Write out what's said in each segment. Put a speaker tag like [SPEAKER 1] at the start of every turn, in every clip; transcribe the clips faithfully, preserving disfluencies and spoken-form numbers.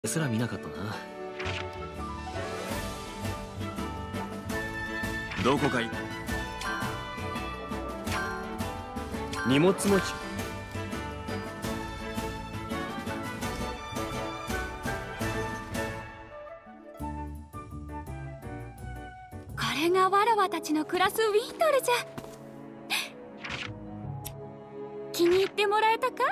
[SPEAKER 1] すら見なかったな。どこかい。荷物持ち。
[SPEAKER 2] これがわらわたちの暮らすウィンドルじゃ。気に入ってもらえたか？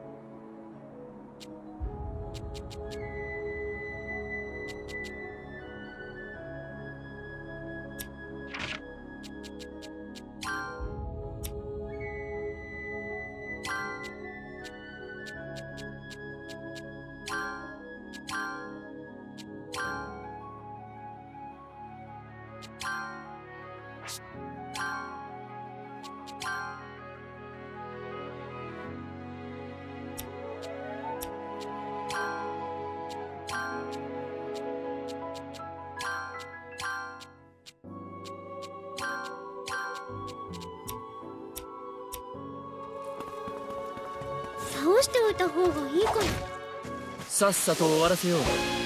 [SPEAKER 3] 倒しておいた方がいいかな。
[SPEAKER 1] さっさと終わらせよう。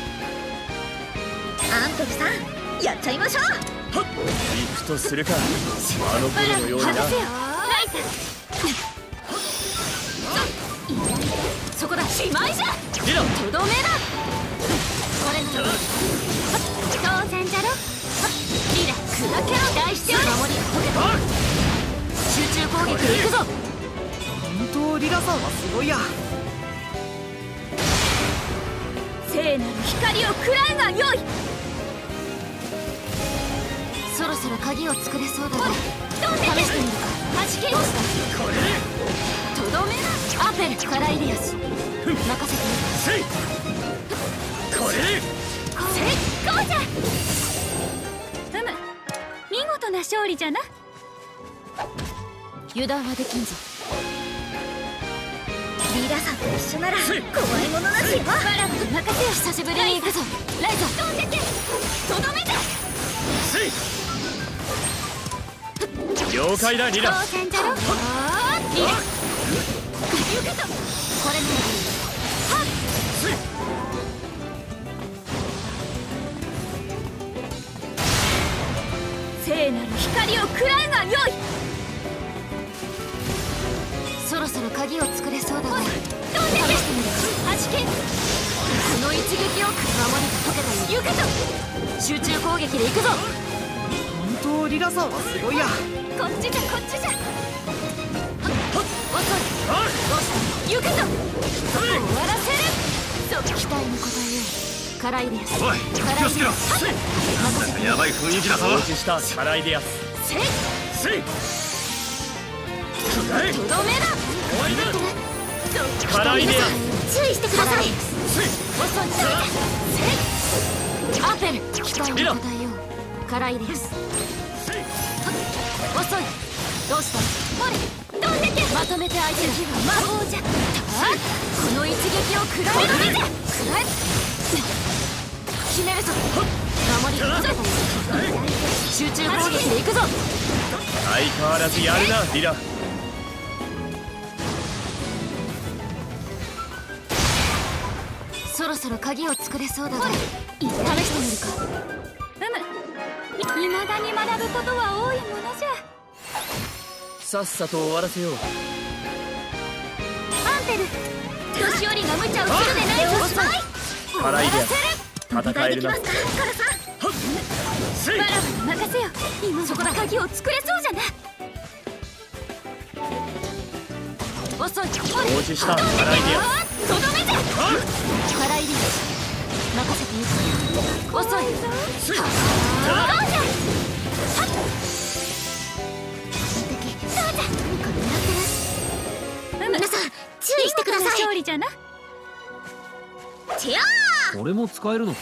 [SPEAKER 3] アントルさん、やっちゃいましょう。
[SPEAKER 1] はっ、行くとするか。あの頃のようにな。
[SPEAKER 2] ライス、そこだ。しまいじゃ。
[SPEAKER 1] リラ、
[SPEAKER 2] とどめだ。これなら当然じゃろ。リラ、砕けろ。大して守りが解けた。集中攻撃でいくぞ。
[SPEAKER 4] 本当リラさんはすごいや。
[SPEAKER 2] 聖なる光を食らえがよい。そろそろ鍵を作れそうだが、試してみるか。はじけ。どうした。
[SPEAKER 1] これ
[SPEAKER 2] とどめな。アペルカライリアス、任せてみる。
[SPEAKER 1] せい、これ
[SPEAKER 2] 成功じゃ。ふむ、見事な勝利じゃな。油断はできんぞ。
[SPEAKER 3] リラさんと一緒なら怖いものなしよ。
[SPEAKER 2] バラムに任せよ。久しぶりに行くぞ。ライザー、とどめだ。
[SPEAKER 1] せい、了解だリラ。
[SPEAKER 2] 当然じゃろ。あーリラ、行くぞ。これならはっ。
[SPEAKER 1] せい、
[SPEAKER 2] 聖なる光を食らえがよい。そろそろ鍵を作れそうだが、試してみる。はじけ。この一撃を守りが解けたよ。行くぞ。集中攻撃で行くぞ。
[SPEAKER 4] 本当リラさんはすごいや。
[SPEAKER 2] こっちじゃ、こっちじゃ。遅い。どうしたの。行くぞ。終わらせる。そう、期待に応えよう。カライデアス。
[SPEAKER 1] おい、気をつけろ。せい、
[SPEAKER 2] 任せて。
[SPEAKER 1] やばい雰囲気だぞ。承知したカライデアス。
[SPEAKER 2] せい、
[SPEAKER 1] せい、くらえ。
[SPEAKER 2] とどめだ。
[SPEAKER 1] 終わりだ。
[SPEAKER 2] そう、
[SPEAKER 1] カライデアス。
[SPEAKER 3] 注意してください。
[SPEAKER 1] せい、
[SPEAKER 2] 遅い。せい、アペル、期待に応えよう。カライデアス。
[SPEAKER 1] せい、
[SPEAKER 2] 遅い。どうした。ほれ、飛んでけ。まとめて相手だ。魔法じゃ。この一撃を食らえのみじゃ。食らえ。決めるぞ。守りが解けたよ。集中攻撃でいくぞ。
[SPEAKER 1] 相変わらずやるなリラ。
[SPEAKER 2] そろそろ鍵を作れそうだが、試してみるか。うむ、いまだに学ぶことは多いものじゃ。
[SPEAKER 1] さっさと終わらせよう。
[SPEAKER 2] アンペル、年寄りが無茶をするでないぞ。遅い。
[SPEAKER 1] カライデアス、戦えるな。
[SPEAKER 3] できますか、カラさん。
[SPEAKER 1] せい、
[SPEAKER 2] バラバラ任せよ。今そこだ。鍵を作れそうじゃな。遅い。
[SPEAKER 1] 承知したカライデアス。
[SPEAKER 2] とどめじゃ。カライデアス、任せていいか。遅い。
[SPEAKER 1] せい、
[SPEAKER 2] どうじゃ。
[SPEAKER 3] 皆さん注意してください。
[SPEAKER 2] 勝利じゃな。
[SPEAKER 3] チアー。
[SPEAKER 1] これも使えるのか。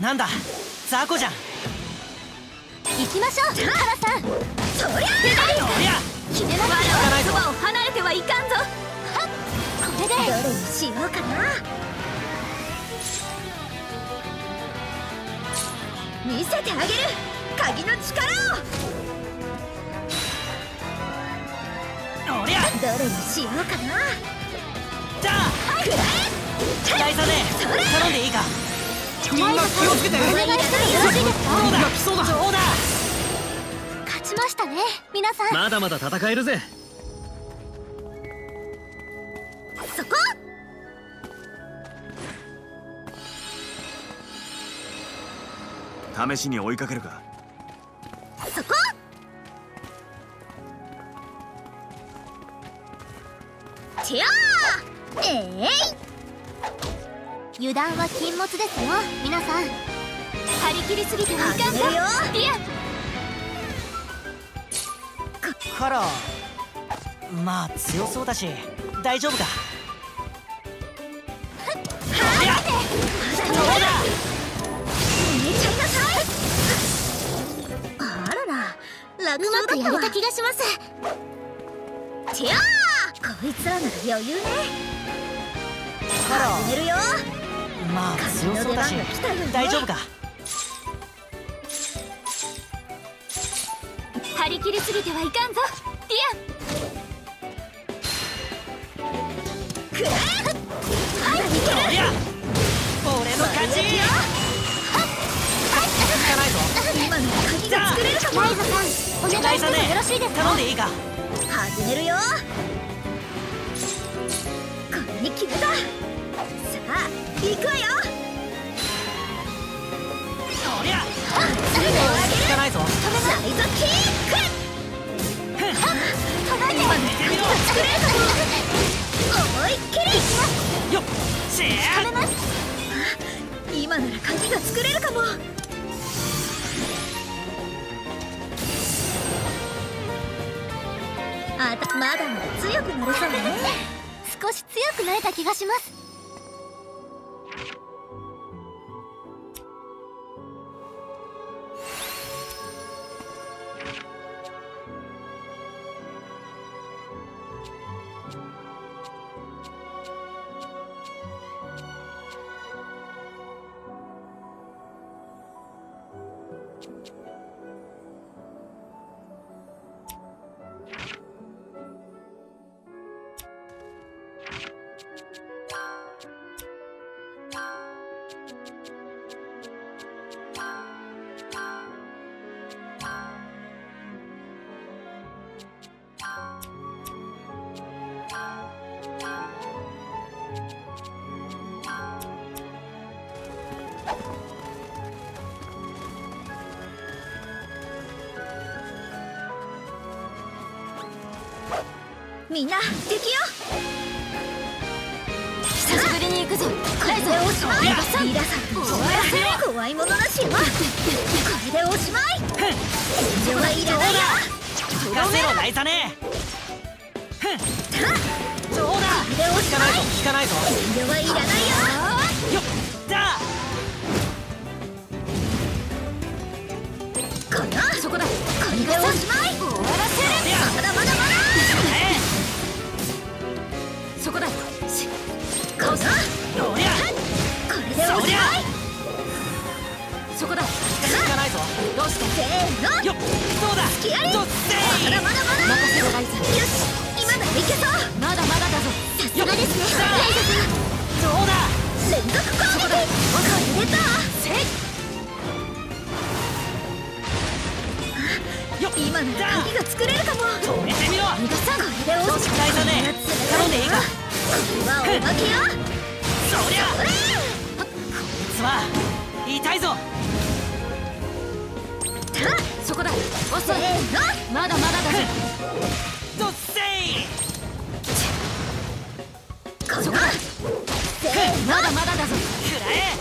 [SPEAKER 5] なんだ雑魚じゃん。
[SPEAKER 2] 行きましょうカラさん。
[SPEAKER 3] そりゃ
[SPEAKER 5] おりゃ
[SPEAKER 2] 決めながらそばを離れてはいかんぞ。はっこれで
[SPEAKER 3] どれにしようかな。見せてあげる鍵の力を。
[SPEAKER 5] おりゃ
[SPEAKER 3] どれにしようかな。
[SPEAKER 5] じゃあ
[SPEAKER 3] くらえ
[SPEAKER 5] 大佐ね頼んでいいか。
[SPEAKER 4] みんな気をつけて。
[SPEAKER 2] お願いしてよろしいですか。
[SPEAKER 5] そうだ
[SPEAKER 4] 来そうだ。
[SPEAKER 5] そうだ。
[SPEAKER 2] 勝ちましたね皆さん。
[SPEAKER 1] まだまだ戦えるぜ。
[SPEAKER 3] そこ。
[SPEAKER 1] 試しに追いかけるか。
[SPEAKER 3] そこ。てやーえい、
[SPEAKER 2] 油断は禁物ですよ皆さん。張り切りすぎてはいかんぞ。
[SPEAKER 3] 始めるよ
[SPEAKER 2] ディア
[SPEAKER 5] カラまあ強そうだし大丈夫か。おりゃそうだ。
[SPEAKER 3] 寝ちゃいなさい。あらら楽
[SPEAKER 2] うまくやれた
[SPEAKER 3] 気がします。てやーこいつらなら余裕ね。
[SPEAKER 5] カラ
[SPEAKER 3] 始めるよ。
[SPEAKER 5] まあ強そうだし
[SPEAKER 3] 鍵の出番が来たよね
[SPEAKER 5] 大丈夫か。
[SPEAKER 2] 張り切りすぎてはいかんぞディア。
[SPEAKER 3] くらえ。
[SPEAKER 5] おりゃ俺の勝ち。つかないぞ。
[SPEAKER 3] 今の鍵が作れるかも。
[SPEAKER 2] ライザさんお願いしてもよろしいですか。
[SPEAKER 5] 頼んでいいか。
[SPEAKER 3] 始めるよ。これに決めた。さあ行くわよ。
[SPEAKER 5] おりゃ
[SPEAKER 3] それをあげる。
[SPEAKER 5] つかないぞ。
[SPEAKER 3] サイドキック。
[SPEAKER 2] 叩いて
[SPEAKER 5] 見てみろ。
[SPEAKER 3] 作れるかも。思いっきり。
[SPEAKER 5] よっしゃ
[SPEAKER 2] 止めます。
[SPEAKER 3] 今なら鍵が作れるかも。あたまだまだ強くなれそうね。
[SPEAKER 2] 少し強くなれた気がします。
[SPEAKER 3] みんな敵よ。
[SPEAKER 2] 久しぶりに行くぞライザ。
[SPEAKER 3] おしまい。
[SPEAKER 2] リラさん
[SPEAKER 3] リラさんと終わらせる。怖いものなしよ。これでおしまい。炎上はいらないよ。
[SPEAKER 5] 聞かせろライザね。そうだ。
[SPEAKER 3] これでおし
[SPEAKER 5] 聞か
[SPEAKER 3] まい。
[SPEAKER 5] ないぞ聞かないぞ。
[SPEAKER 3] 炎上はいらないよ。
[SPEAKER 5] よっだ。
[SPEAKER 3] この
[SPEAKER 2] そこだ。
[SPEAKER 3] これでおしまい。
[SPEAKER 2] 終わらせる。
[SPEAKER 3] まだまだまだ。
[SPEAKER 2] そこだ。し
[SPEAKER 3] この
[SPEAKER 5] おりゃ
[SPEAKER 3] これでおしまい。
[SPEAKER 2] そこだ。
[SPEAKER 5] 聞かないぞ。
[SPEAKER 2] どうした。
[SPEAKER 3] せーの。
[SPEAKER 5] よっそうだ。
[SPEAKER 3] きあり。
[SPEAKER 5] どっせ
[SPEAKER 3] まだまだまだ。
[SPEAKER 2] 任せろライザ。
[SPEAKER 3] よし今ならいけそう。
[SPEAKER 2] まだまだだぞ。
[SPEAKER 3] さすがですね。
[SPEAKER 5] さあ
[SPEAKER 3] ライザさん
[SPEAKER 5] そうだ。
[SPEAKER 3] 連続攻撃。これだ。
[SPEAKER 2] せい。
[SPEAKER 5] よっ
[SPEAKER 3] 今なら鍵が作れるかも。
[SPEAKER 5] 止めてみろ。
[SPEAKER 3] 逃がさん。これでおしまい。
[SPEAKER 5] 大佐ね頼んでいいか。
[SPEAKER 3] これはおまけよ。
[SPEAKER 5] そりゃ
[SPEAKER 3] これ。
[SPEAKER 5] こいつは痛いぞ。
[SPEAKER 2] そこだ。遅
[SPEAKER 3] せ
[SPEAKER 2] い。
[SPEAKER 3] ーの。
[SPEAKER 2] まだまだだぞ。
[SPEAKER 5] どっせい。
[SPEAKER 3] この
[SPEAKER 2] そこだ。
[SPEAKER 3] せーの。
[SPEAKER 2] まだまだだぞ。
[SPEAKER 5] くらえ。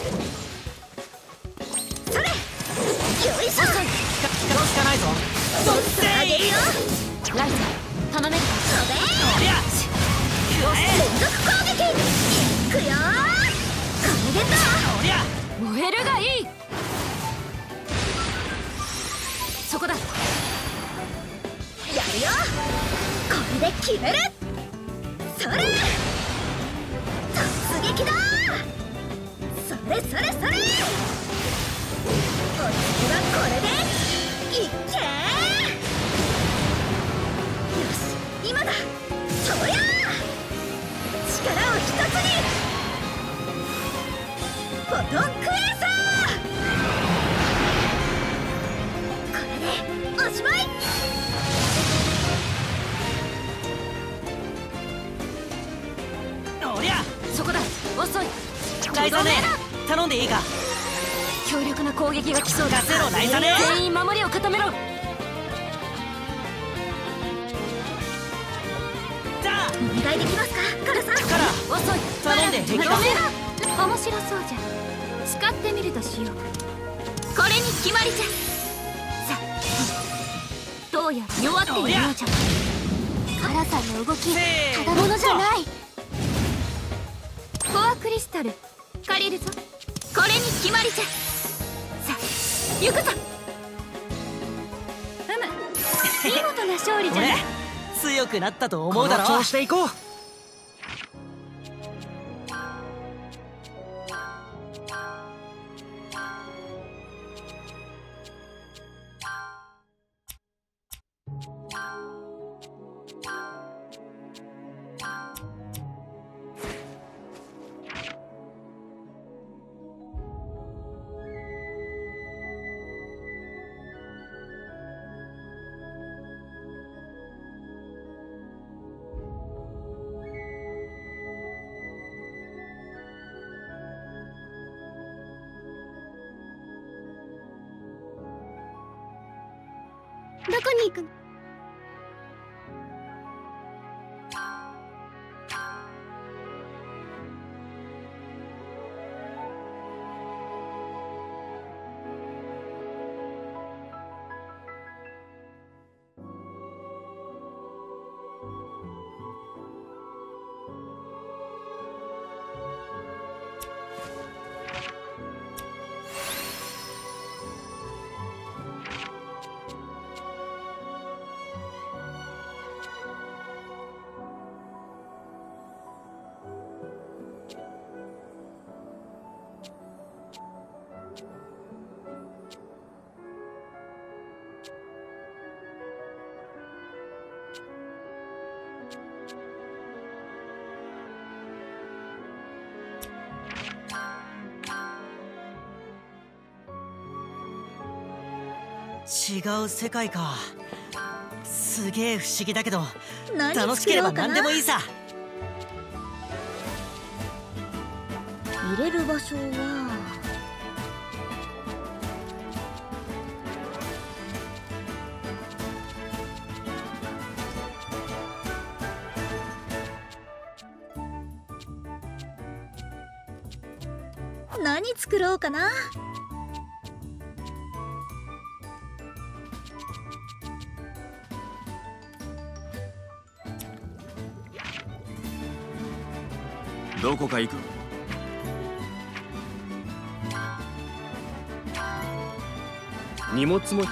[SPEAKER 3] それ。よいしょ。
[SPEAKER 5] 聞か聞かないぞ。どっせい。
[SPEAKER 3] あげるよ。
[SPEAKER 2] ライザ頼めるか。
[SPEAKER 3] 飛べ。
[SPEAKER 5] おりゃくらえ。
[SPEAKER 3] 連続攻撃。いくよー。これでだ。
[SPEAKER 5] おりゃ
[SPEAKER 2] 燃えるがいい。
[SPEAKER 3] で決める。それ突撃だ。それそれそれ。お次はこれでいっけー。よし今だ。そりゃ力を一つに。フォトンクエーサー。これでおしまい。
[SPEAKER 5] おりゃ
[SPEAKER 2] そこだ。遅い。
[SPEAKER 5] ライザネ頼んでいいか。
[SPEAKER 2] 強力な攻撃が来そうだ。
[SPEAKER 5] ガセロライザネ
[SPEAKER 2] 全員守りを固めろ。
[SPEAKER 5] じゃあ
[SPEAKER 3] お願いできますかカラさん。
[SPEAKER 5] カラ
[SPEAKER 2] 遅い。
[SPEAKER 5] 頼んで平気か。
[SPEAKER 2] 面白そうじゃ。使ってみるとしよう。これに決まりじゃ。さあどうやら弱っているようじゃ。カラさんの動きただものじゃない。コアクリスタル借りるぞ。これに決まりじゃ。さあ行くぞ。うむ見事な勝利じゃな。
[SPEAKER 5] 俺強くなったと思うだろ。
[SPEAKER 4] この調子でいこう。
[SPEAKER 3] どこに行く？
[SPEAKER 5] 違う世界か。すげえ不思議だけど
[SPEAKER 3] 何
[SPEAKER 5] 楽しければ
[SPEAKER 3] 作ろうかな。
[SPEAKER 5] 何でもいいさ。
[SPEAKER 3] 入れる場所は何作ろうかな。
[SPEAKER 1] どこか行く？荷物持ち。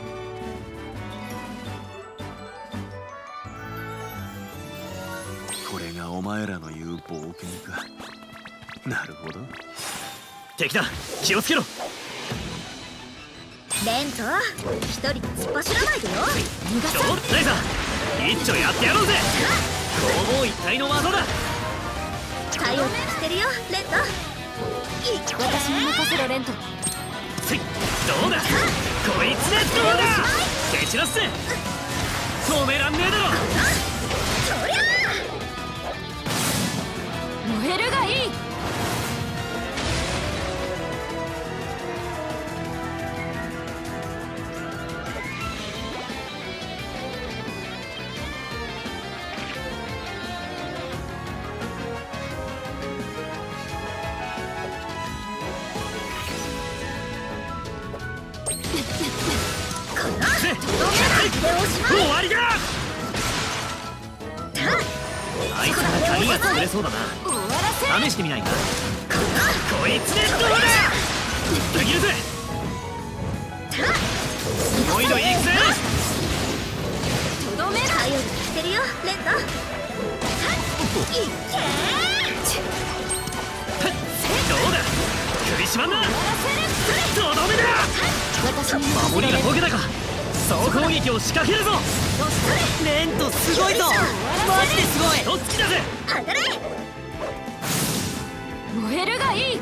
[SPEAKER 1] これがお前らの言う冒険か。なるほど。敵だ、気をつけろ。
[SPEAKER 3] レント一人突っ走らないでよ。逃がさ
[SPEAKER 1] ちょライザー一丁やってやろうぜ。攻防一体の技だ。
[SPEAKER 3] 頼りにしてるよレント。
[SPEAKER 2] 私に任せろレント。
[SPEAKER 1] せいどうだ。こいつでどうだ。蹴散らすぜ。止めらんねえだろ。
[SPEAKER 3] そりゃ
[SPEAKER 2] 燃えるがいい。
[SPEAKER 1] 終わりだ。あいつなら鍵が作れそうだな。
[SPEAKER 2] 終わらせ。
[SPEAKER 1] 試してみないか。こいつでどうだ。裏切るぜ。もう一度行くぜ。
[SPEAKER 2] とどめめだ。
[SPEAKER 3] 頼りにしてるよレント。いっけ
[SPEAKER 1] どうだ首絞まんな。とどめだ。
[SPEAKER 2] 私に任せ
[SPEAKER 1] 守り
[SPEAKER 2] ろレント。
[SPEAKER 1] が解けたか。総攻撃を仕掛けるぞ。
[SPEAKER 5] レントすごいぞ。マジですごい。
[SPEAKER 1] 一つきだぜ。
[SPEAKER 3] 当たれ。
[SPEAKER 2] 燃えるがいい。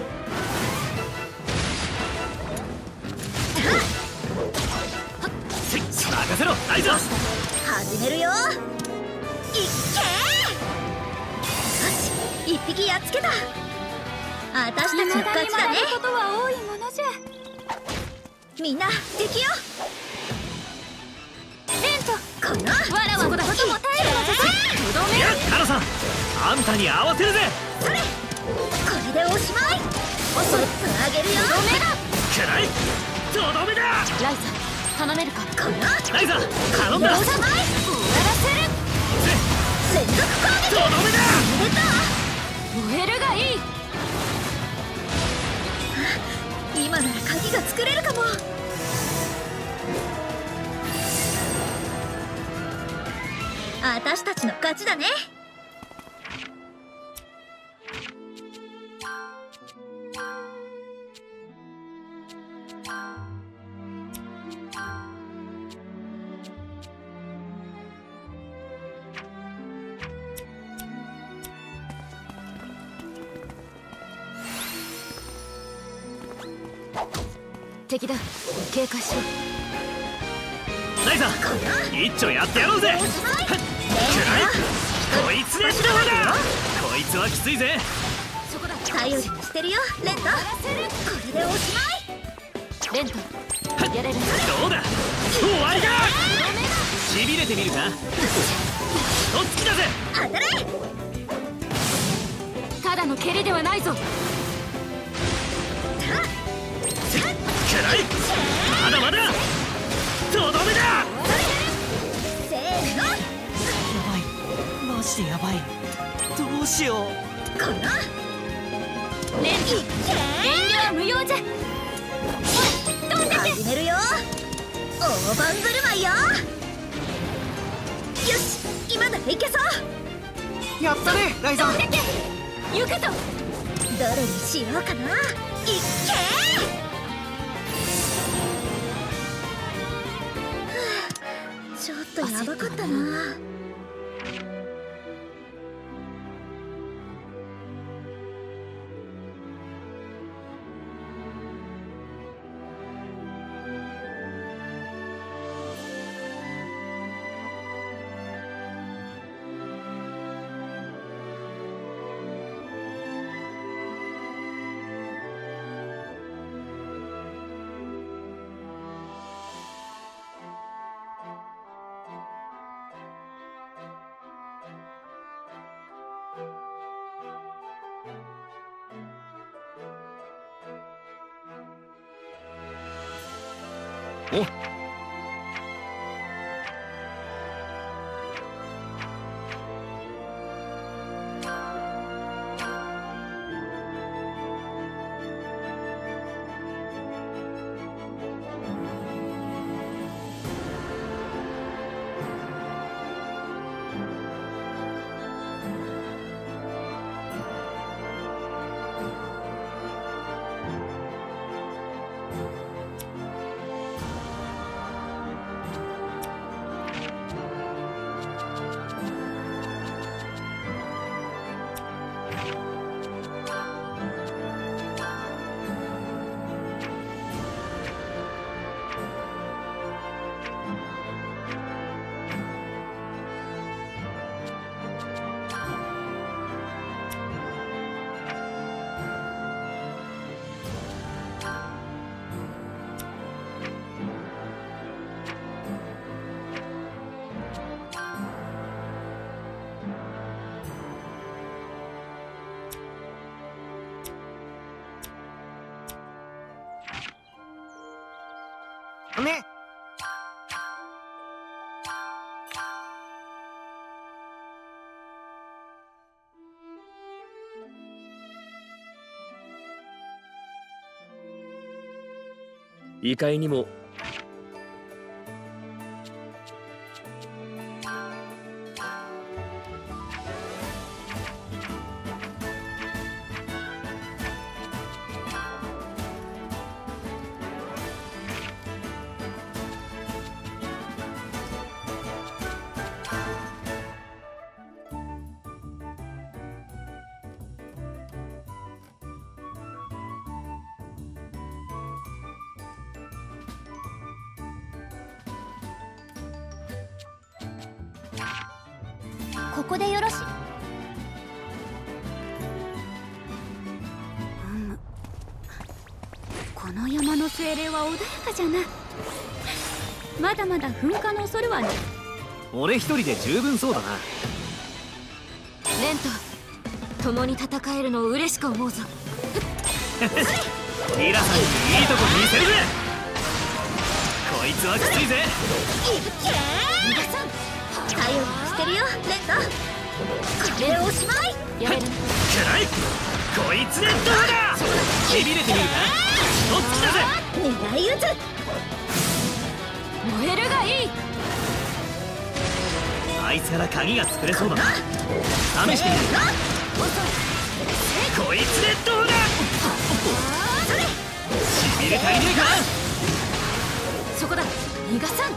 [SPEAKER 1] 任せろライザー。
[SPEAKER 3] 始めるよ。いっけよし一匹やっつけた。私たちの勝ちだね。
[SPEAKER 2] 未だに学ぶことは多いものじゃ。
[SPEAKER 3] みんな敵よ。
[SPEAKER 2] レント、
[SPEAKER 3] この
[SPEAKER 2] わらわのことも耐えるのじゃぞ。とどめ
[SPEAKER 1] いやカナさんあんたに合わせるぜ。
[SPEAKER 3] それこれでおしまい。おそつあげるよ。
[SPEAKER 2] とどめだ。
[SPEAKER 1] くらいとどめだ。
[SPEAKER 2] ライザ頼めるか。
[SPEAKER 3] この
[SPEAKER 1] ライザー頼んだ。
[SPEAKER 3] おしまい。
[SPEAKER 2] 終わらせる。
[SPEAKER 3] 連続攻撃。
[SPEAKER 1] とどめだ。
[SPEAKER 3] おめでと
[SPEAKER 2] 燃えるがいい。
[SPEAKER 3] う。今なら鍵が作れるかも。私たちの勝ちだね。
[SPEAKER 2] 敵だ。警戒しろ。
[SPEAKER 1] ライザー一丁やってやろうぜ。
[SPEAKER 3] おしまい。
[SPEAKER 1] くらいこいつでしょうだ。こいつはきついぜ。
[SPEAKER 2] そこだ。
[SPEAKER 3] 頼りにしてるよレント。これでおしまい。
[SPEAKER 2] レントやれる。
[SPEAKER 1] どうだ終わりだ。しびれてみるか。一つきだぜ。
[SPEAKER 3] 当たれ。
[SPEAKER 2] ただの蹴りではないぞ。
[SPEAKER 1] くらいまだまだとどめだ。
[SPEAKER 3] せーの。
[SPEAKER 5] やばいマジでやばい。どうしよう。
[SPEAKER 3] この
[SPEAKER 2] レント遠慮は無用じゃ。飛んでけ。
[SPEAKER 3] 始めるよ。大盤振る舞いよ。よし今ならいけそう。
[SPEAKER 5] やったねライザー。
[SPEAKER 2] 飛んでけ。行くぞ。
[SPEAKER 3] どれにしようかな。いっけちょっとやばかったな。
[SPEAKER 1] お
[SPEAKER 5] ね。
[SPEAKER 1] 異界にも
[SPEAKER 2] こでよろしい。うむ、この山の精霊は穏やかじゃな。まだまだ噴火の恐れはない。
[SPEAKER 1] 俺一人で十分そうだな。
[SPEAKER 2] レンと共に戦えるのを嬉しく思うぞ。
[SPEAKER 1] ティラさんにいいとこ見せるぜ。こいつはきついぜ。
[SPEAKER 2] 皆さん
[SPEAKER 3] 頼りにしてるよレント。これでおしまい。
[SPEAKER 2] やれる。
[SPEAKER 1] くらい。こいつでどうだ。しびれてみるか。とっつきだぜ。
[SPEAKER 3] 狙い撃つ。
[SPEAKER 2] 燃えるがいい。
[SPEAKER 1] あいつから鍵が作れそうだな。試してみる。こいつでどうだ。しびれ足りねえか。
[SPEAKER 2] そこだ。逃がさん。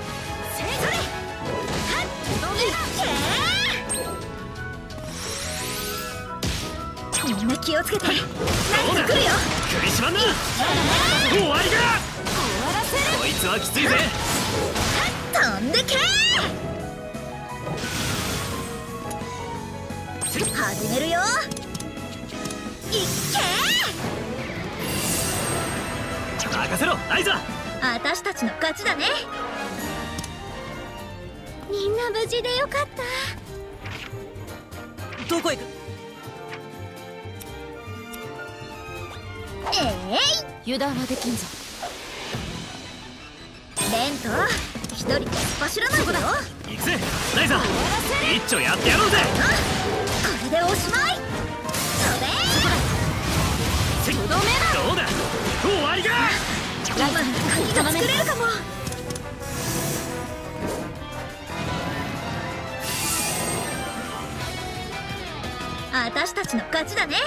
[SPEAKER 3] みんな気をつけて。何
[SPEAKER 1] どうだ。
[SPEAKER 3] か来るよ。
[SPEAKER 1] 首絞まんな。終わりだ。こいつはきついぜ。
[SPEAKER 3] 飛んでけー。始めるよ。いっけー。
[SPEAKER 1] 任せろライザ。
[SPEAKER 3] 私たちの勝ちだね。みんな無事でよかった。
[SPEAKER 5] どこ行く。
[SPEAKER 3] え
[SPEAKER 2] 油断はできんぞ。
[SPEAKER 3] レント一人で突っ走らないでよ。
[SPEAKER 1] 行くぜライザ。一丁やってやろうぜ。
[SPEAKER 3] これでおしまい。飛べー。
[SPEAKER 1] どうだ。終わりだ。
[SPEAKER 3] 今なら鍵が作れるかも。私たちの勝ちだね。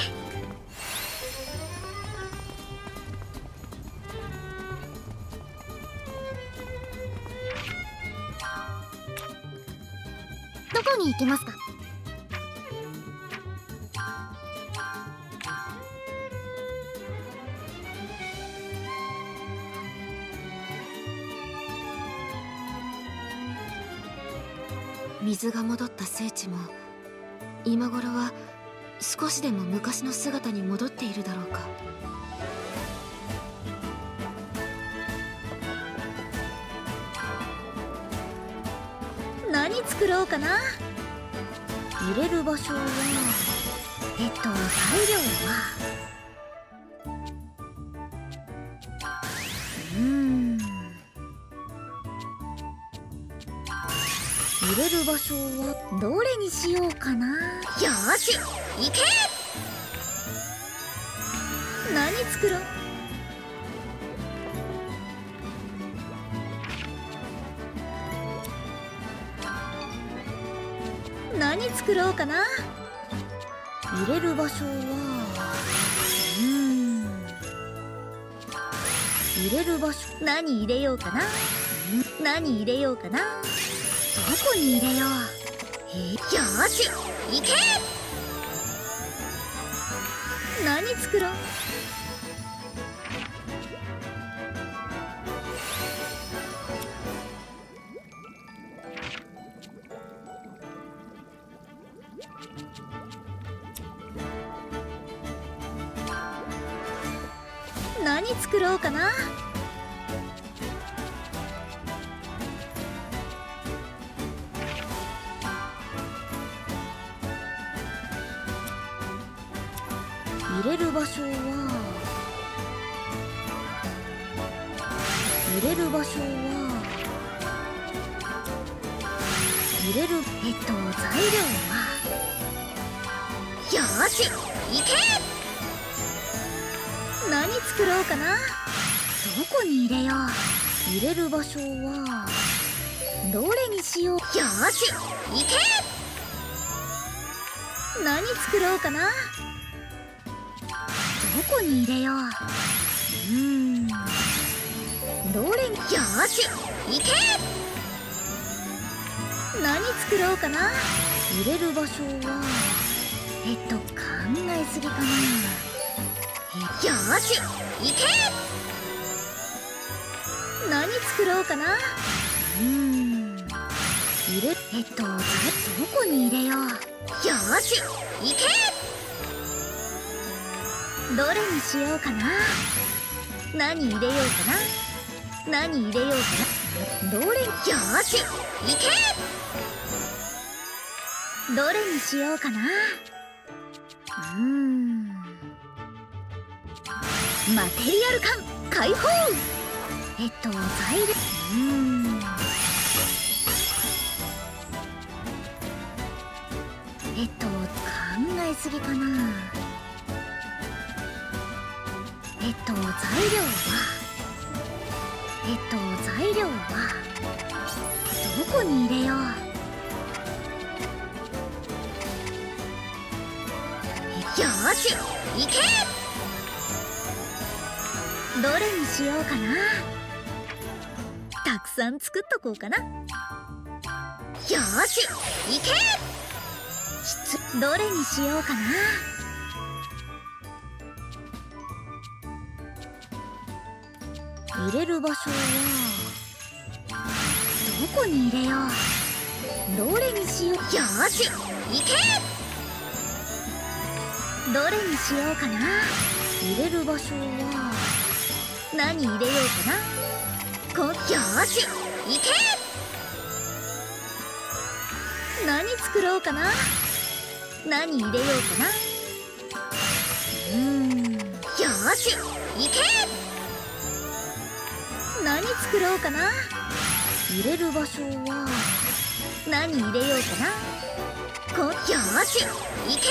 [SPEAKER 2] どこに行きますか。水が戻った聖地も今頃は少しでも昔の姿に戻っているだろうか。
[SPEAKER 3] 何作ろうかな。入れる場所はえっと材料はうーん入れる場所はどれにしようかな。よーし行け。何作ろう。何作ろうかな。入れる場所はうーん入れる場所何入れようかな。何入れようかな。どこに入れよう。えー、よーし行け。何作ろう。何作ろうかな。入れる場所は入れる場所は入れるえっと材料はよーし行け。何作ろうかな。どこに入れよう。入れる場所はどれにしよう。よーし行け。何作ろうかな。どこに入れよう。うーんどれに。よーし行け。何作ろうかな。入れる場所はえっと考えすぎかな。よーし行け。何作ろうかな。うーん入れえっとどこに入れよう。 よーし行け。どれにしようかな。何入れようかな。何入れようかな。どれ。よーし行け。どれにしようかな。うーんマテリアル感解放。えっと材料。うーんえっと考えすぎかな。えっと材料はえっと材料はどこに入れよう。よーし行け。どれにしようかな。たくさん作っとこうかな。よーし行け。どれにしようかな。入れる場所はどこに入れよう。どれにしよう。よーし行け。どれにしようかな。入れる場所は何入れようかな。こよーし行け。何作ろうかな。何入れようかな。うーんよーし行け。何作ろうかな。入れる場所は何入れようかな。こよーし行け。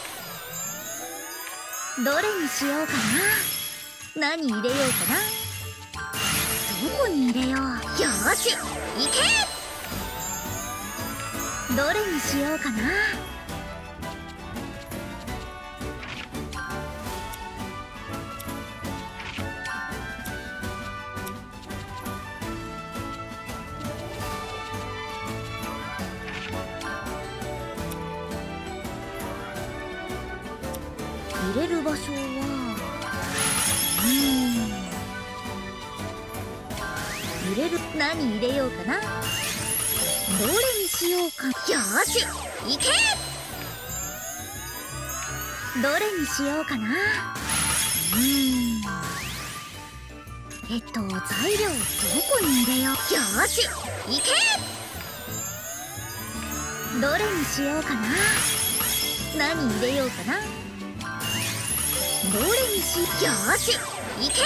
[SPEAKER 3] どれにしようかな。何入れようかな。どこに入れよう。よーし行け。どれにしようかな。入れる場所はうーん入れる何入れようかな。どれにしようか。よーし行け。どれにしようかな。うーんえっと材料どこに入れよう。よーし行け。どれにしようかな。何入れようかな。どれにしよーし行け。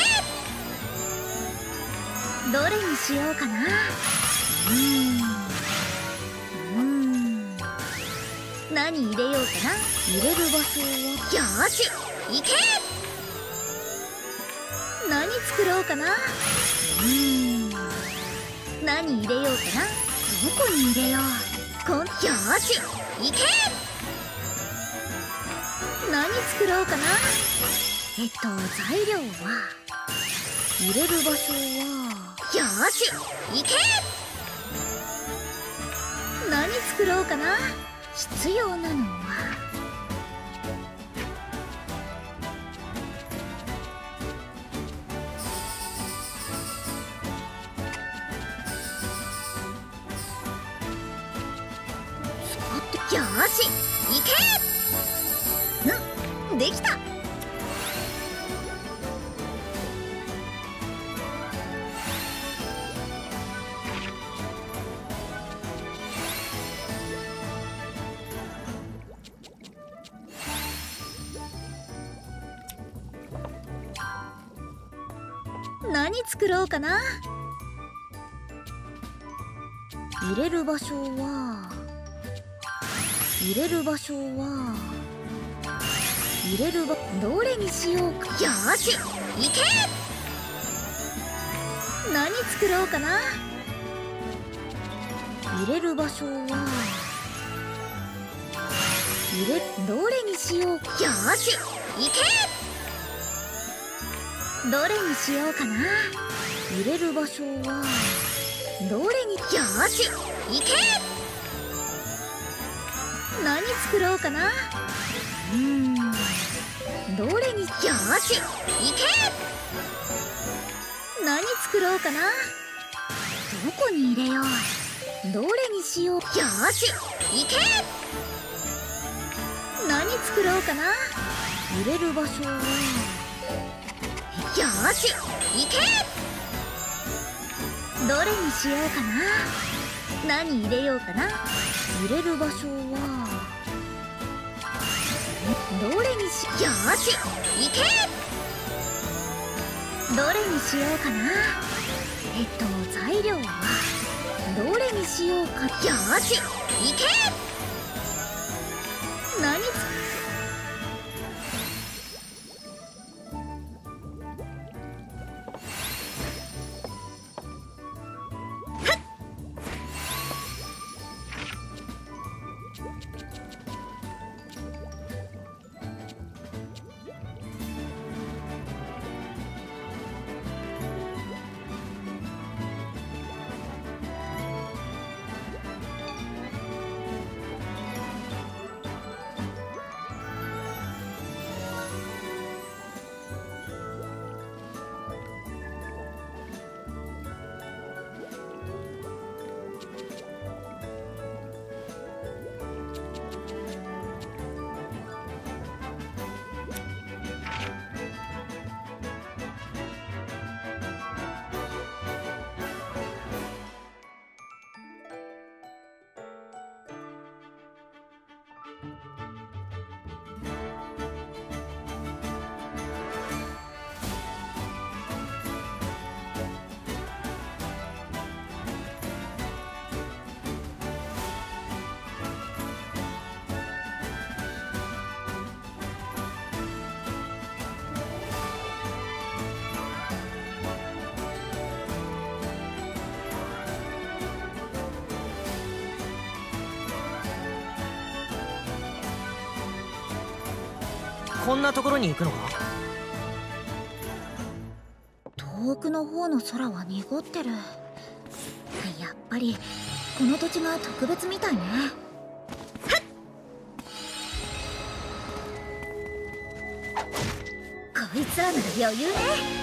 [SPEAKER 3] どれにしようかな。うーんうーん何入れようかな。入れる場所はよーし行け。何作ろうかな。うーん何入れようかな。どこに入れよう。こんよーし行け。何作ろうかな。えっと材料は入れる場所はよーし行け。何作ろうかな。必要なのはよーし行け。うんできた。何作ろうかな。入れる場所は入れる場所は入れる場どれにしようか。よーし行け。何作ろうかな。入れる場所は入れどれにしよう。よーし行け。どれにしようかな。入れる場所はどれによーし行け。何作ろうかな。うーんどれによーし行け。何作ろうかな。どこに入れよう。どれにしよう。よーし行け。 作ろうかな。入れる場所は、よーし行け。どれにしようかな。何入れようかな。入れる場所はどれにしよーし行け。どれにしようかな。えっと材料はどれにしようか。よーし行け。何つ
[SPEAKER 5] こんなところに行くのか。
[SPEAKER 3] 遠くの方の空は濁ってる。やっぱりこの土地が特別みたいね。こいつらなら余裕ね。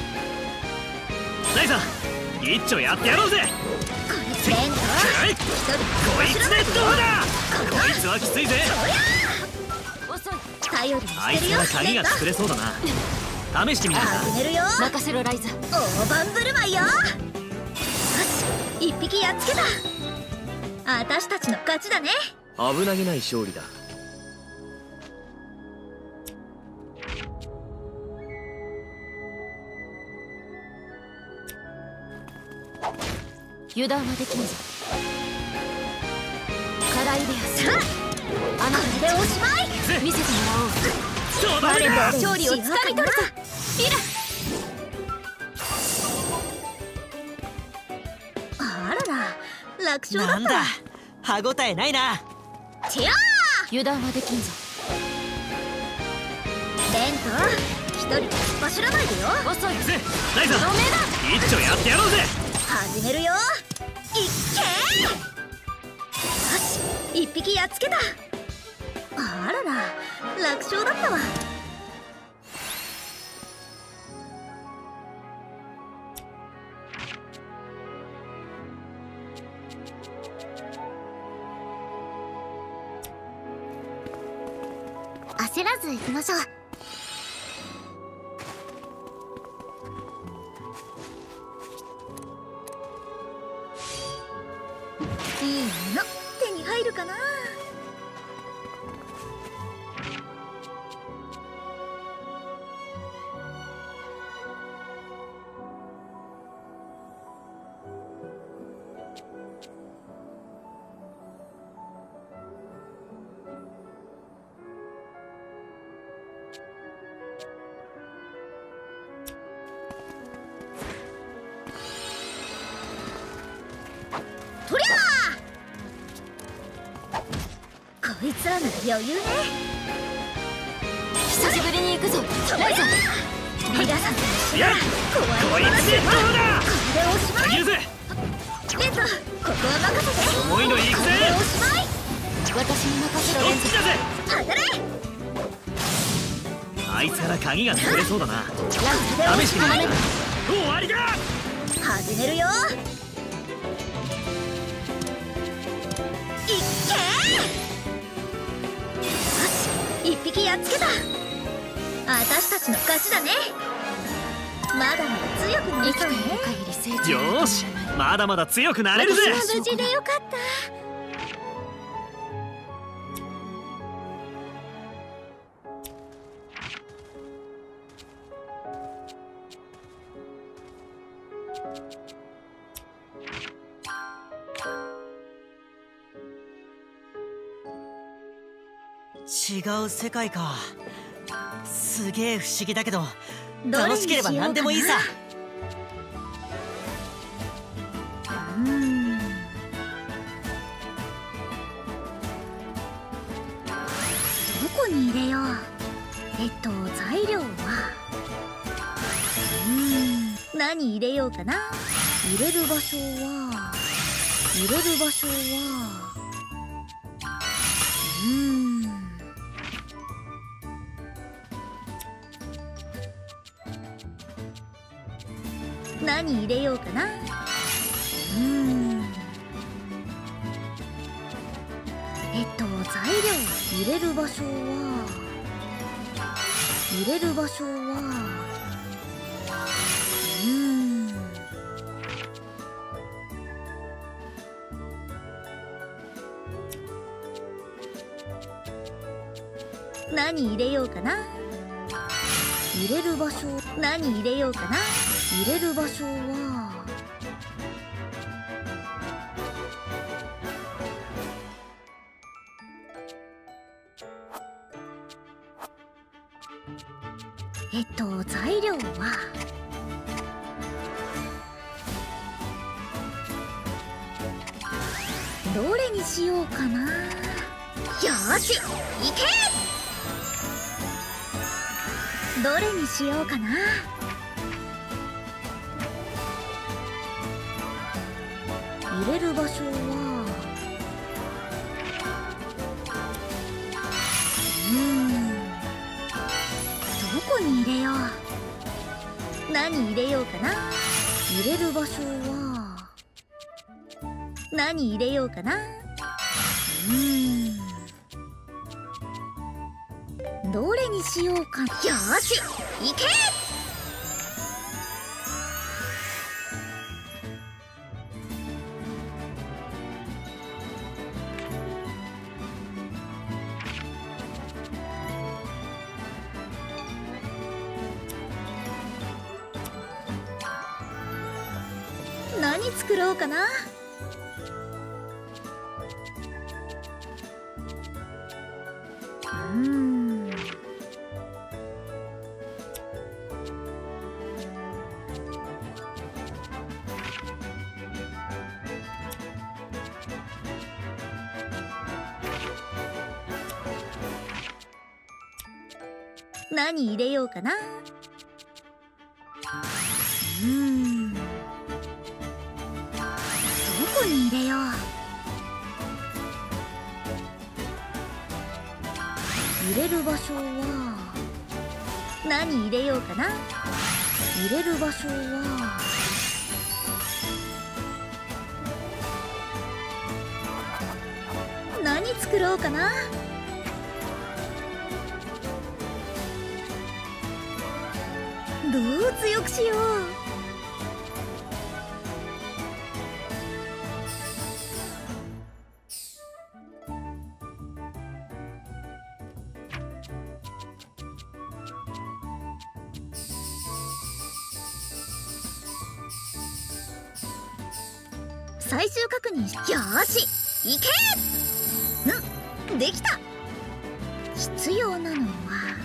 [SPEAKER 1] ライザ一丁やってやろうぜ。
[SPEAKER 3] これレント
[SPEAKER 1] はいこいつでどうだ。こいつはきついぜ。
[SPEAKER 2] 遅い。
[SPEAKER 3] 頼りに
[SPEAKER 1] あいつ
[SPEAKER 3] してるよ
[SPEAKER 1] なら鍵が作れそうだな。試してみないか。
[SPEAKER 3] 始めるよ。
[SPEAKER 2] 任せろライザ。
[SPEAKER 3] 大盤振る舞いよ。よし一匹やっつけた。私たちの勝ちだね。
[SPEAKER 1] 危なげない勝利だ。
[SPEAKER 2] 油断はできんぞ。カライデアス。
[SPEAKER 3] さあ
[SPEAKER 2] あなた
[SPEAKER 3] これでおしまい。
[SPEAKER 2] 見せてもらおう。
[SPEAKER 1] そうだ
[SPEAKER 3] 我も
[SPEAKER 1] ね。
[SPEAKER 3] 勝利をつかみ取るぞ。
[SPEAKER 2] ミラ。
[SPEAKER 3] あらら楽勝だった。
[SPEAKER 5] なんだ歯ごたえないな。
[SPEAKER 3] チアー
[SPEAKER 2] 油断はできんぞ。
[SPEAKER 3] レント一人で突っ走らないでよ。
[SPEAKER 2] 遅い。
[SPEAKER 1] ぜライザ
[SPEAKER 2] ダメだ。
[SPEAKER 1] 一丁やってやろうぜ。
[SPEAKER 3] 始めるよ。いっけー。よし一匹やっつけた。あらら楽勝だったわ。焦らず行きましょう。いいの手に入るかな。とりゃあこいつらなら余裕ね。
[SPEAKER 2] 久しぶりに行くぞライザ。
[SPEAKER 3] 皆さんと一緒
[SPEAKER 1] いや
[SPEAKER 3] なら
[SPEAKER 1] こ
[SPEAKER 3] 怖い
[SPEAKER 1] いつでどうだ。
[SPEAKER 3] これでおしまい。
[SPEAKER 1] 言うぜ。
[SPEAKER 3] レントここは任せて。
[SPEAKER 1] 重いのいくぜ。
[SPEAKER 3] これでおしまい。
[SPEAKER 2] 私に任せろ
[SPEAKER 1] ど
[SPEAKER 2] レン
[SPEAKER 1] っちだぜ。
[SPEAKER 3] 当たれ。
[SPEAKER 1] あいつから鍵が作れそうだな。
[SPEAKER 3] これでお
[SPEAKER 1] 試し
[SPEAKER 3] してまい。
[SPEAKER 1] みないか。終わりだ。
[SPEAKER 3] 始めるよ。いっけー。よし一匹やっつけた。私たちの勝ちだね。まだまだ強くなれそうね。
[SPEAKER 1] よーし、まだまだ強くなれるぜ。
[SPEAKER 3] 私は無事でよかった。
[SPEAKER 5] 違う世界か。すげえ不思議だけど楽しければ何でもいいさ。
[SPEAKER 3] うーん、どこに入れよう。えっと材料はうーん何入れようかな。入れる場所は入れる場所はうーん何入れようかな。うーんえっと材料入れる場所は入れる場所はうーん何入れようかな。入れる場所何入れようかな。入れる場所はえっと材料はどれにしようかな。よーし、行け。どれにしようかな。入れる場所はうーんどこに入れよう。何入れようかな。入れる場所は何入れようかな。うーんどれにしようか。よーし、行け。何作ろうかな。うーん何入れようかな。うーんどこに入れよう。入れる場所は何入れようかな。入れる場所は何作ろうかな。どう強くしよう。最終確認し、よーし、行け。うん、できた。必要なのは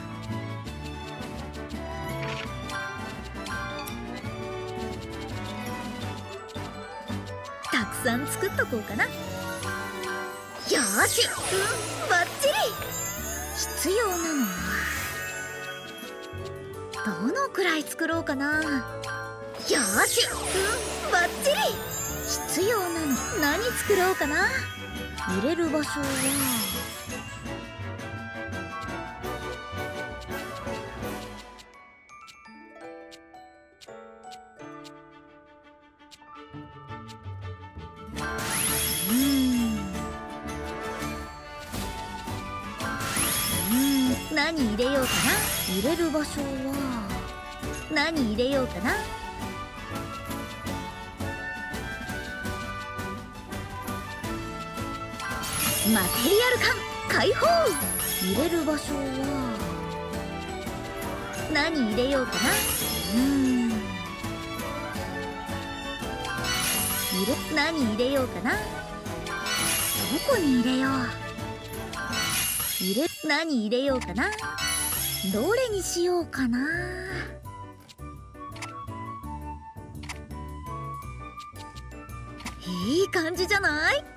[SPEAKER 3] たくさん作っとこうかな。よーし、うん、バッチリ。必要なのはどのくらい作ろうかな。よーし、うん、バッチリ。必要なの何作ろうかな。入れる場所はうーんうーん何入れようかな。入れる場所は何入れようかな。マテリアル感解放。入れる場所は何入れようかな。うーん入れ何入れようかな。どこに入れよう。入れ何入れようかな。どれにしようかな。いい感じじゃない。よ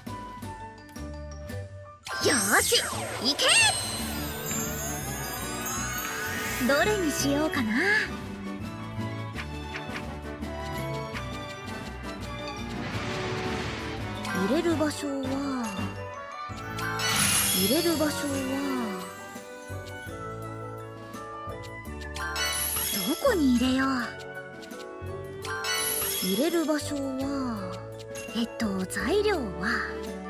[SPEAKER 3] ーし行け。どれにしようかな。入れる場所は入れる場所はどこに入れよう。入れる場所はえっと材料は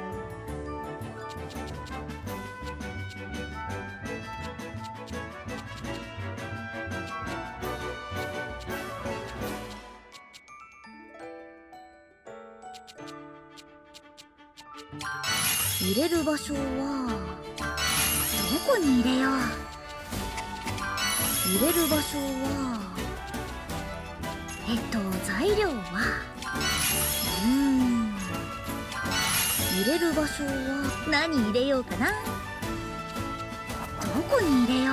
[SPEAKER 3] 入れる場所はどこに入れよう。入れる場所はえっと材料はうーん入れる場所は何入れようかな。どこに入れよ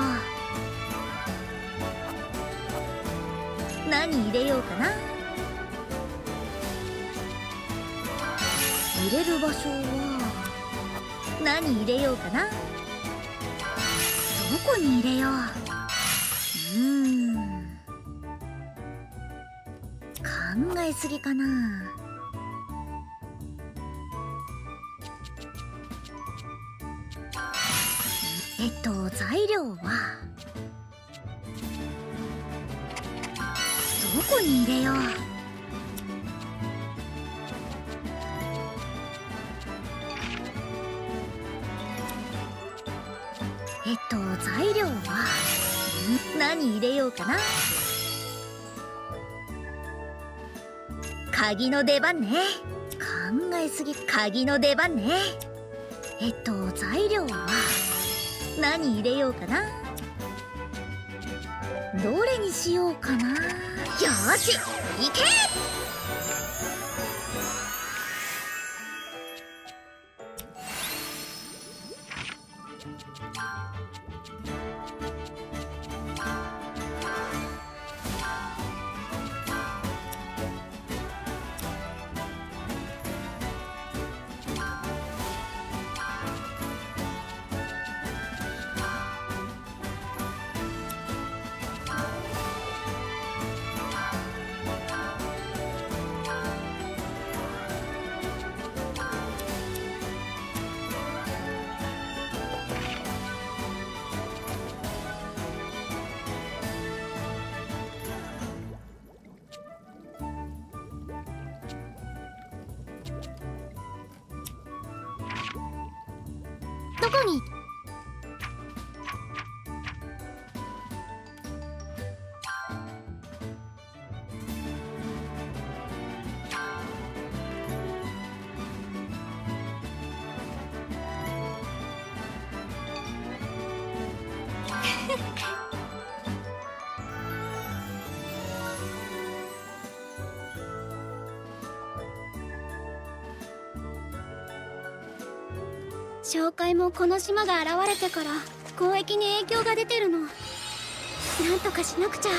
[SPEAKER 3] う。何入れようかな。入れる場所は何入れようかな。どこに入れよう。うーん考えすぎかな。えっと材料はどこに入れよう。えっと材料は何入れようかな。鍵の出番ね。考えすぎ。鍵の出番ね。えっと材料は何入れようかな。どれにしようかな。よーし行け。どこに。
[SPEAKER 2] 紹介もこの島が現れてから交易に影響が出てるの。なんとかしなくちゃ。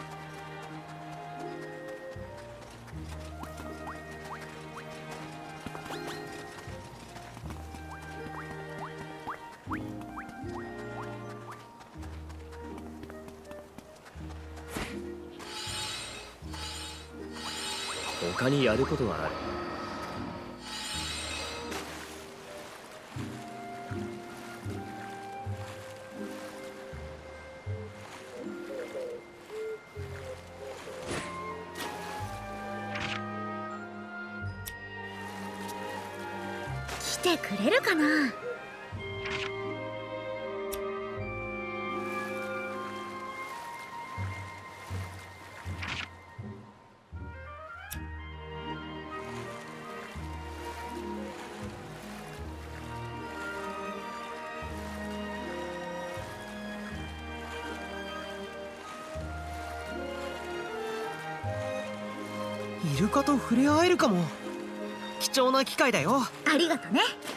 [SPEAKER 1] 他にやることはある。
[SPEAKER 3] 来てくれるかな。
[SPEAKER 5] イルカと触れ合えるかも。貴重な機会だよ。
[SPEAKER 3] ありがとね。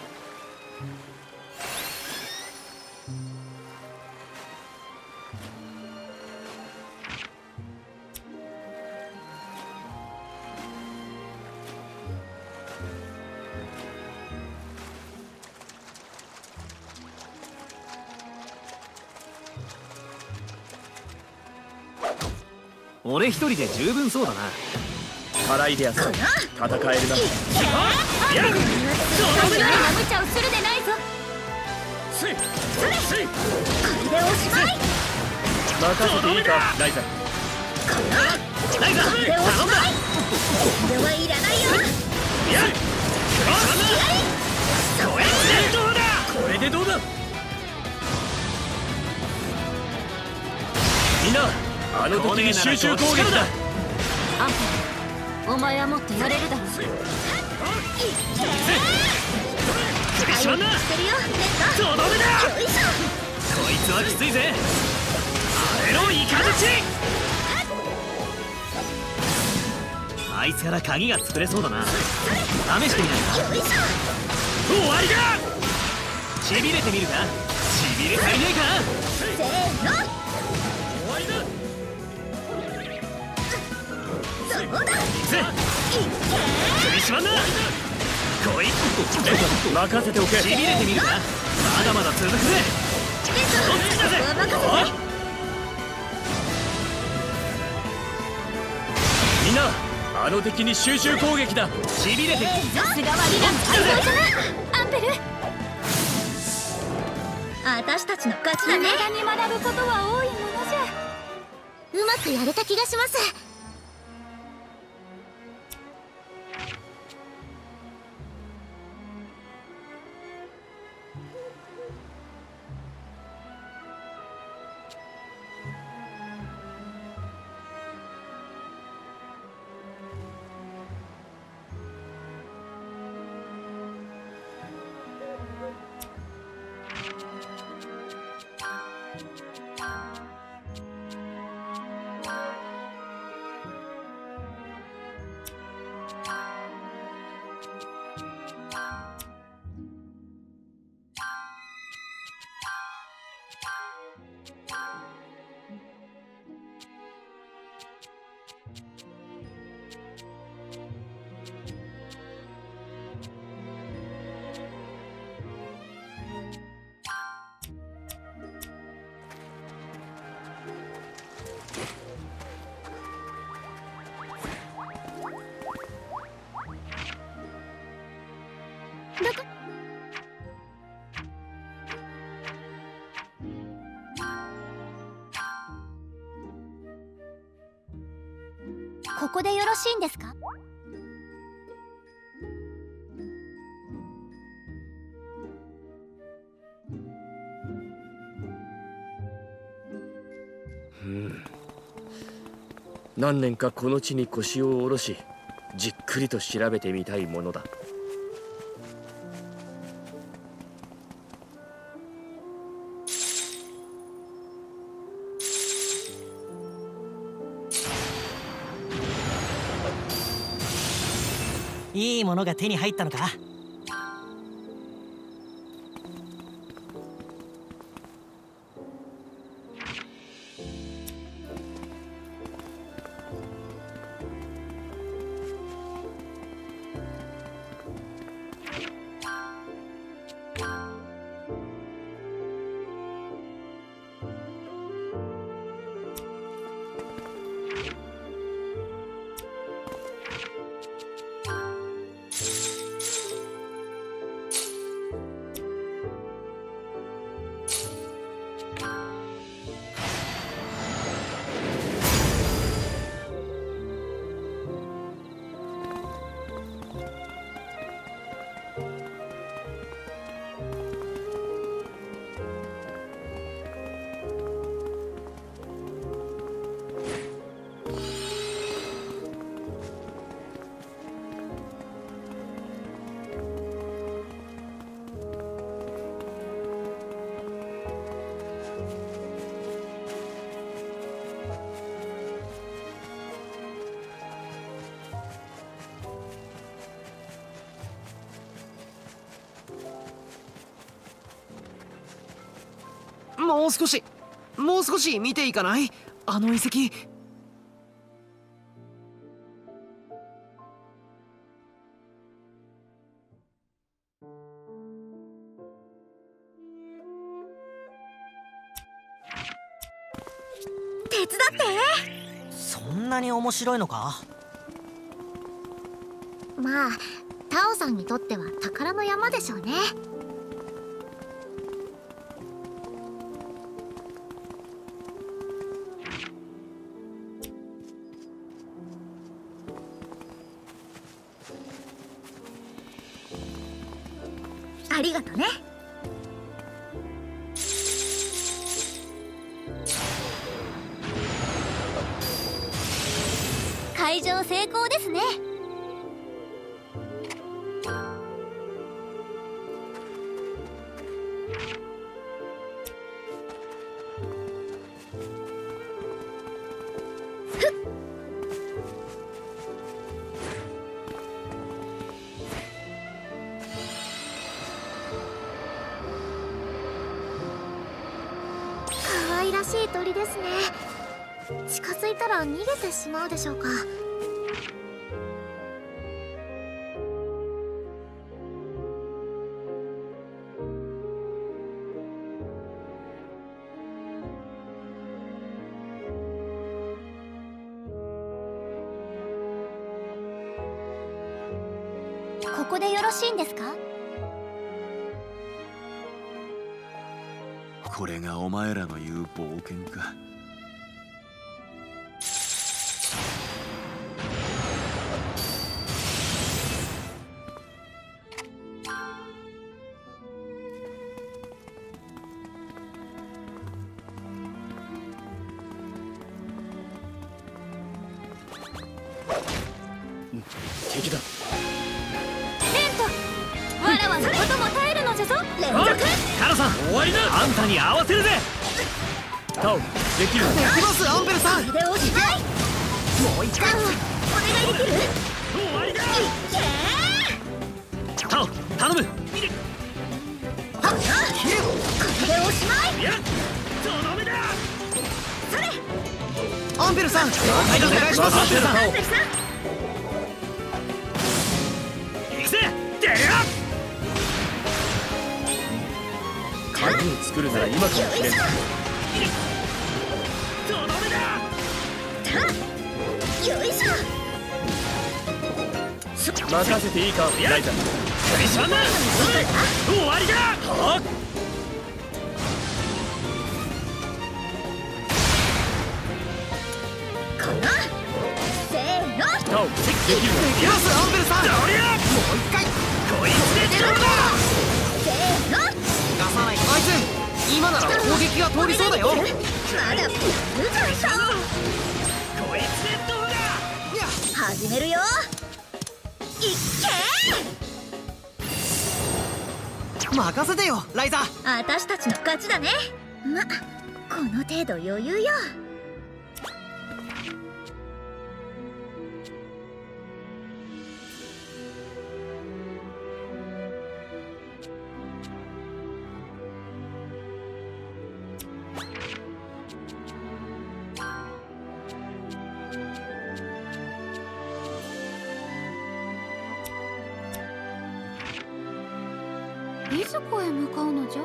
[SPEAKER 1] 俺一人で十分そうだな。
[SPEAKER 4] カライデアさん、戦えるな。
[SPEAKER 2] それで無茶をするでないぞ。
[SPEAKER 1] せいせい
[SPEAKER 3] これでおしまい。
[SPEAKER 4] 任せていいか、ライザ。
[SPEAKER 1] ライザ
[SPEAKER 3] これでおしまい。これはいらないよ。
[SPEAKER 1] いやこれでどうだ。これでどうだ。
[SPEAKER 4] みんなあの時に集中攻撃だ。
[SPEAKER 2] アンペル、お前はもっとやれるだろう。
[SPEAKER 1] 首しまんな。
[SPEAKER 3] してるよ、ネット。
[SPEAKER 1] とどめだ。
[SPEAKER 3] よいしょ。
[SPEAKER 1] こいつはきついぜ。あれのイカズチ。あいつから鍵が作れそうだな。試してみないか。
[SPEAKER 3] よいしょ。
[SPEAKER 1] 終わりだ。しびれてみるか。しびれ足りねえか。
[SPEAKER 3] せーの。
[SPEAKER 1] 終わりだ。
[SPEAKER 3] そうだ。
[SPEAKER 1] 首しまんな。こい
[SPEAKER 4] 任せておけ。
[SPEAKER 1] しびれてみるか。まだまだ続くぜ。
[SPEAKER 3] レッド、
[SPEAKER 1] こっちだぜ。
[SPEAKER 3] ここは任せて。
[SPEAKER 4] みんなあの敵に集中攻撃だ。
[SPEAKER 1] しびれてみる。
[SPEAKER 2] さすがはリガン最強じゃな。アンペル、
[SPEAKER 3] 私たちの勝ちだね。
[SPEAKER 2] 無駄に学ぶことは多いものじゃ。
[SPEAKER 3] うまくやれた気がします。
[SPEAKER 2] ここでよろしいんですか？
[SPEAKER 4] 何年かこの地に腰を下ろし、じっくりと調べてみたいものだ。
[SPEAKER 5] いいものが手に入ったのか？
[SPEAKER 6] もう少しもう少し見ていかない？あの遺跡。
[SPEAKER 3] 手伝って。
[SPEAKER 5] そんなに面白いのか？
[SPEAKER 3] まあタオさんにとっては宝の山でしょうね。ありがとね。会場成功ですね。可愛らしい鳥ですね。近づいたら逃げてしまうでしょうか。ここでよろしいんですか？
[SPEAKER 7] これがお前らの言う冒険か。
[SPEAKER 4] 敵だ。
[SPEAKER 2] レント、わらわのことも耐えるのじゃぞ。連続。
[SPEAKER 1] カナさん、終わりだ。あんたに合わせるぜ。
[SPEAKER 4] タオ、できる。
[SPEAKER 6] できますアンペルさん。
[SPEAKER 3] これでおしまい。もう一回お願いできる？
[SPEAKER 1] 終わりだ。
[SPEAKER 3] いっけー。
[SPEAKER 1] タオ、頼む。
[SPEAKER 3] はっこれでおしまい。
[SPEAKER 1] いや、とどめだ。
[SPEAKER 3] それ。
[SPEAKER 6] アンペルさん、はいお願いします。
[SPEAKER 1] アンペルさん、
[SPEAKER 3] アンペルさん。
[SPEAKER 1] 行くぜ。出るよ。
[SPEAKER 4] 鍵を作るなら今かもしれん。
[SPEAKER 1] とどめだ。
[SPEAKER 3] よいしょ。
[SPEAKER 4] 任せていいか、ライザー。
[SPEAKER 1] 最初だ。終わりだ。はっ。
[SPEAKER 3] このせーの。
[SPEAKER 4] タオ、できる。
[SPEAKER 6] できますアンペルさん。
[SPEAKER 1] どりゃ。
[SPEAKER 6] もう一回。
[SPEAKER 1] こいつでどうだ。
[SPEAKER 3] せーの。
[SPEAKER 6] 出さないとあいつ今なら攻撃が通りそうだよ。
[SPEAKER 3] まだやるじゃんしょ。
[SPEAKER 1] こいつでどうだ。
[SPEAKER 3] 始めるよ。いっけー。
[SPEAKER 6] 任せてよライザ。
[SPEAKER 3] 私たちの勝ちだね。ま、この程度余裕よ。いずこへ向かうのじゃ？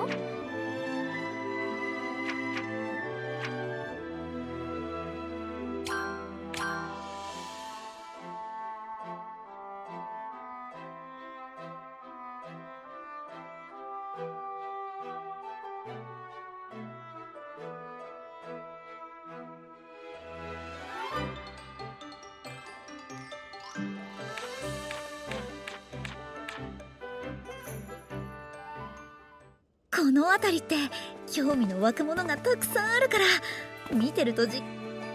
[SPEAKER 3] この辺りって興味の湧くものがたくさんあるから見てるとじ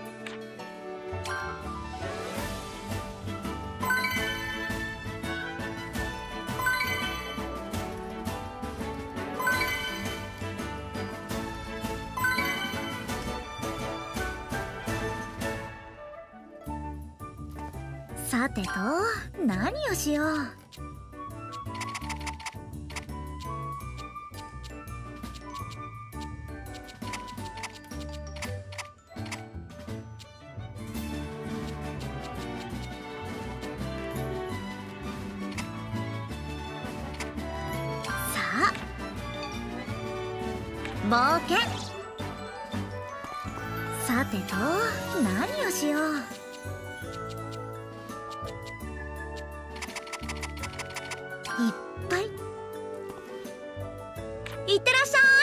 [SPEAKER 3] さてと何をしよう。 冒険。さてと何をしよう。いっぱいいってらっしゃい。